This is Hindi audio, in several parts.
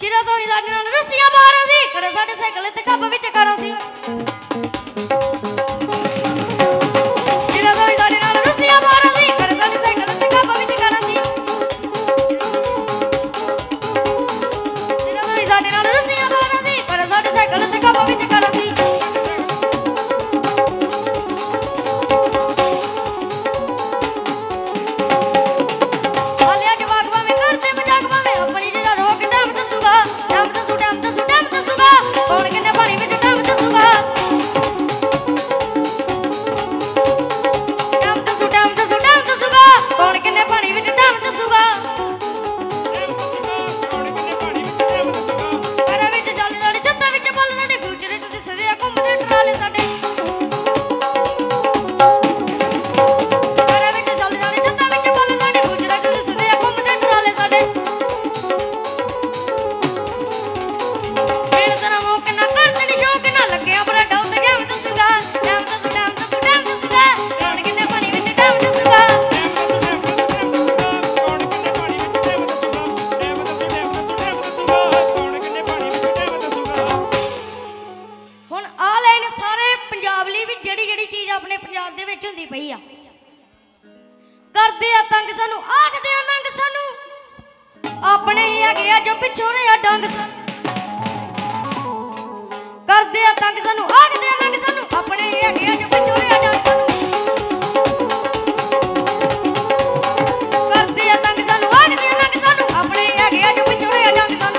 चिरा तो ही साडे नाल रस्सियां मारा सी खड़े साडे साइकिल ते कप विच खाना सी चिरा तो ही साडे नाल रस्सियां मारा सी खड़े साडे साइकिल ते कप विच खाना सी चिरा तो ही साडे नाल रस्सियां मारा सी खड़े साडे साइकिल ते कप विच खाना सी करदे आ तंग सानू आखदे आ नंग सानू अपने ही हैगे आ जो पिछोड़े आ डंग करदे आ तंग सानू आखदे आ नंग सानू अपने ही हैगे आ जो पिछोड़े आ डंग सानू करदे आ तंग सानू आखदे आ नंग सानू अपने ही हैगे आ जो पिछोड़े आ डंग सानू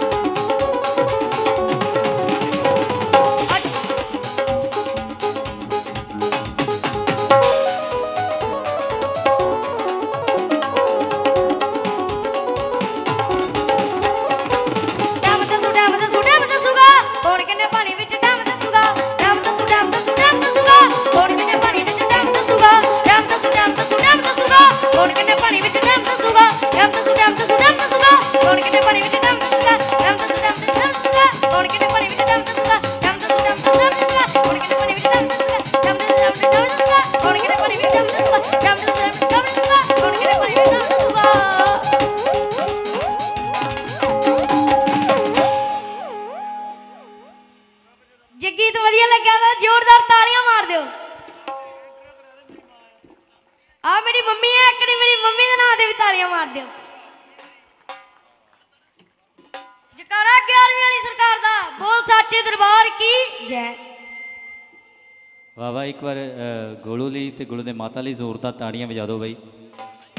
जे गीत वधिया लग्या तो जोरदार तालियां मार दो। आ मेरी मम्मी है एकड़ी मेरी मम्मी के नाम से भी तालियां मार दो। जकारा 11वीं वाली सरकार दा बोल सच्चे दरबार की जय। वाह वाह एक बार गोलू ली ते गोलू दे माता ली जोरदार ताड़ियां बजा दो भाई।